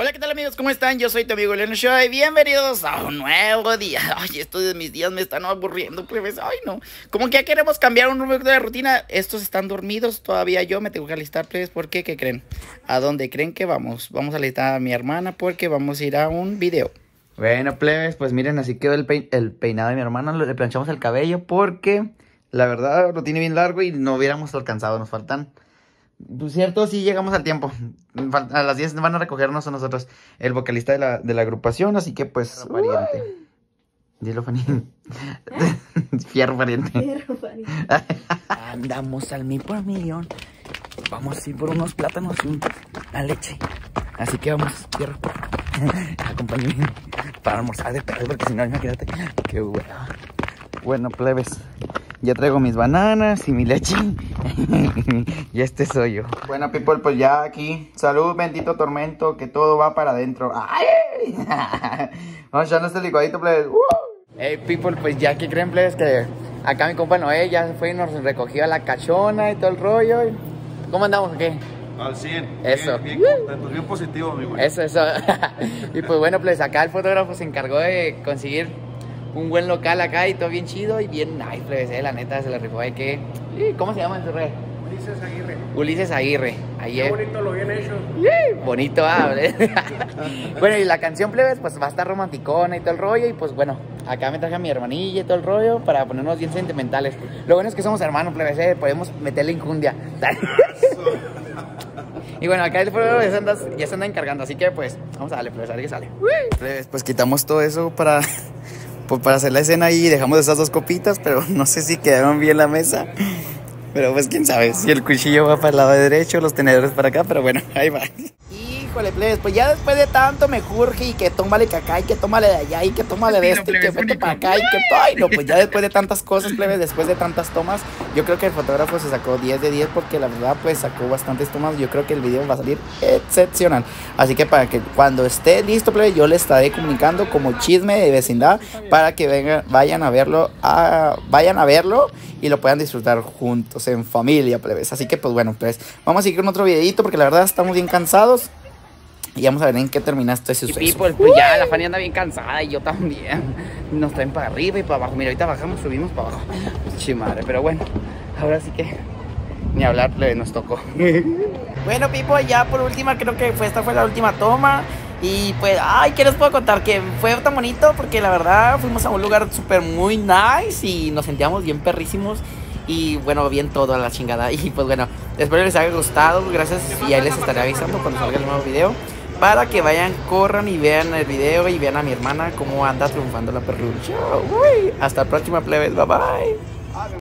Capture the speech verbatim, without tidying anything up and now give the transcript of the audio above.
Hola, ¿qué tal amigos? ¿Cómo están? Yo soy tu amigo Leonardo Show y bienvenidos a un nuevo día. Ay, estos de mis días me están aburriendo, plebes. Ay, no. Como que ya queremos cambiar un poco de rutina. Estos están dormidos, todavía yo me tengo que alistar, plebes. ¿Por qué? ¿Qué creen? ¿A dónde creen que vamos? Vamos a alistar a mi hermana porque vamos a ir a un video. Bueno, plebes, pues miren, así quedó el, pein el peinado de mi hermana. Le planchamos el cabello porque, la verdad, lo tiene bien largo y no hubiéramos alcanzado. Nos faltan... Cierto, sí llegamos al tiempo. A las diez van a recogernos a nosotros el vocalista de la, de la agrupación, así que pues... Fierro pariente. Dilo, Fanny. Fierro pariente. Fierro pariente. Andamos al mil por millón. Vamos a ir por unos plátanos y una leche. Así que vamos, fierro. Acompáñenme para almorzar de perro, porque si no, imagínate. Qué hueva. Bueno, plebes, ya traigo mis bananas y mi leche. Y este soy yo. Bueno, people, pues ya aquí. Salud, bendito tormento, que todo va para adentro. ¡Ay! Vamos a echarnos este licuadito, plebes. ¡Uh! Hey, people, pues ya que creen, plebes, que acá mi compa Noé ya se fue y nos recogió a la cachona y todo el rollo. ¿Cómo andamos? ¿Qué? Al cien. Eso. Bien, bien contentos, bien positivo, mi güey. Eso, eso. Y pues bueno, pues acá el fotógrafo se encargó de conseguir un buen local acá y todo bien chido y bien nice, plebes, eh, la neta se le rifó. Hay que... ¿Cómo se llama en su red? Ulises Aguirre. Ulises Aguirre. Ahí Qué es. bonito lo bien hecho. Bonito, ah, bueno, y la canción, plebes, pues va a estar romanticona y todo el rollo. Y pues bueno, acá me traje a mi hermanilla y todo el rollo para ponernos bien sentimentales. Lo bueno es que somos hermanos, plebes, eh, podemos meterle incundia. Y bueno, acá el pueblo ya se, anda, ya se anda encargando, así que pues vamos a darle, plebes, a ver qué sale. Plebes, pues quitamos todo eso para, pues, para hacer la escena y dejamos esas dos copitas, pero no sé si quedaron bien la mesa. Pero pues quién sabe, si el cuchillo va para el lado derecho, los tenedores para acá, pero bueno, ahí va. Híjole, plebes, pues ya después de tanto me jurge y que tómale que acá y que tómale de allá y que tómale de este y que vete para acá y que... Ay, no, pues ya después de tantas cosas, plebes, después de tantas tomas, yo creo que el fotógrafo se sacó diez de diez porque la verdad, pues sacó bastantes tomas. Yo creo que el video va a salir excepcional. Así que para que cuando esté listo, plebes, yo les estaré comunicando como chisme de vecindad para que vengan, vayan a verlo, a, vayan a verlo y lo puedan disfrutar juntos, en familia, plebes. Así que pues bueno, plebes, vamos a seguir con otro videito porque la verdad estamos bien cansados. Y vamos a ver en qué termina este suceso. Y people, pues ya la Fanny anda bien cansada y yo también. Nos traen para arriba y para abajo. Mira, ahorita bajamos, subimos para abajo. Chimadre, pero bueno, ahora sí que ni hablar, plebe, nos tocó. Bueno, people, ya por última, creo que fue, esta fue la última toma. Y pues, ay, ¿qué les puedo contar? Que fue tan bonito porque la verdad fuimos a un lugar súper muy nice y nos sentíamos bien perrísimos. Y bueno, bien todo a la chingada. Y pues bueno, espero les haya gustado. Gracias y ahí les estaré avisando cuando salga el nuevo video, para que vayan, corran y vean el video y vean a mi hermana cómo anda triunfando la perrucha. Uy, hasta la próxima, plebes, bye bye.